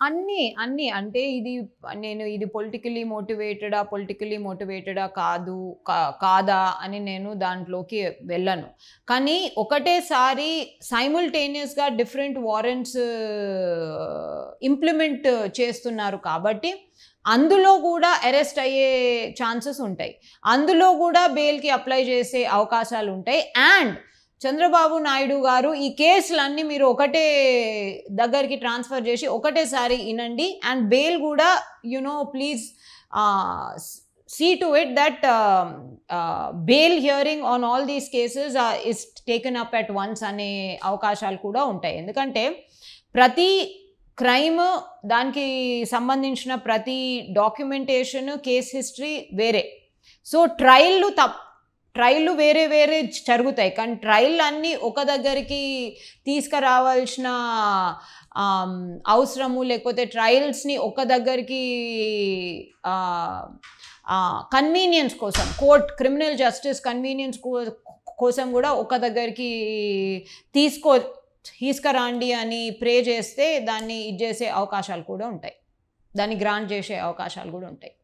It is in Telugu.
అన్నీ అంటే ఇది పొలిటికల్లీ మోటివేటెడా కాదా అని నేను దాంట్లోకి వెళ్ళను. కానీ ఒకటేసారి సైమల్టేనియస్‌గా డిఫరెంట్ వారెంట్స్ ఇంప్లిమెంట్ చేస్తున్నారు కాబట్టి అందులో కూడా అరెస్ట్ అయ్యే ఛాన్సెస్ ఉంటాయి. అందులో కూడా బెయిల్‌కి అప్లై చేసే అవకాశాలు ఉంటాయి. అండ్ చంద్రబాబు నాయుడు గారు ఈ కేసులన్నీ మీరు ఒకటే దగ్గరికి ట్రాన్స్ఫర్ చేసి ఒకటేసారి ఇనండి అండ్ బెయిల్ కూడా please see to it that bail hearing on all these cases is taken up at once అనే అవకాశాలు కూడా ఉంటాయి. ఎందుకంటే ప్రతి క్రైమ్ దానికి సంబంధించిన ప్రతి డాక్యుమెంటేషన్ కేస్ హిస్టరీ వేరే. సో ట్రయల్లు వేరే వేరే జరుగుతాయి. కానీ ట్రయల్ అన్నీ ఒక దగ్గరికి తీసుకురావాల్సిన అవసరము లేకపోతే ట్రయల్స్ని ఒక దగ్గరికి కన్వీనియన్స్ కోసం క్రిమినల్ జస్టిస్ కన్వీనియన్స్ కోసం కూడా ఒక దగ్గరికి తీసుకురండి అని ప్రే చేస్తే దాన్ని చేసే అవకాశాలు కూడా ఉంటాయి, దాన్ని గ్రాంట్ చేసే అవకాశాలు కూడా ఉంటాయి.